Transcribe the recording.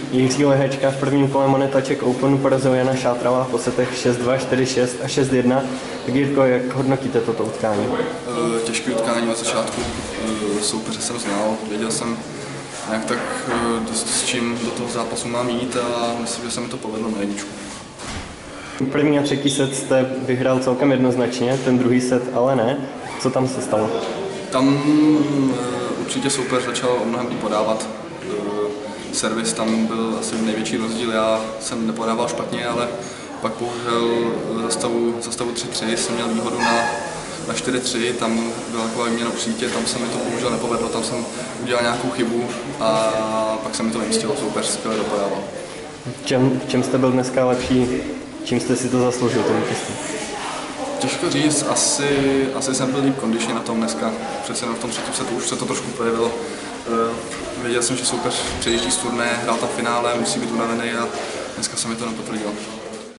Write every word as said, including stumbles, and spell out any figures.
Jiří Lehečka v prvním kole Moneta Czech Open porazil Jana Šátrala po setech šest dva, čtyři šest a šest jedna. Tak Jirko, jak hodnotíte toto utkání? Těžké utkání od začátku. Soupeře jsem znal, věděl jsem nějak tak dost s čím do toho zápasu mám jít a myslím, že se mi to povedlo na jedničku. První a třetí set jste vyhrál celkem jednoznačně, ten druhý set ale ne. Co tam se stalo? Tam určitě soupeř začal o mnohem líp podávat. Servis tam byl asi největší rozdíl, já jsem nepodával špatně, ale pak bohužel za stavu, za stavu tři tři jsem měl výhodu na, na čtyři tři, tam byla taková výměna při sítě, tam se mi to bohužel nepovedlo, tam jsem udělal nějakou chybu a pak se mi to vymstilo, soupeř skvěle dopodával. V čem, v čem jste byl dneska lepší, čím jste si to zasloužil, to vítězství? Těžko říct, asi, asi jsem byl líp kondičně na tom dneska, přece jenom v tom třetím setu už se to trošku projevilo. Věděl jsem, že soupeř přejíždí z turné, hrál tam finále, musí být unavený a dneska se mi to nepotvrdilo.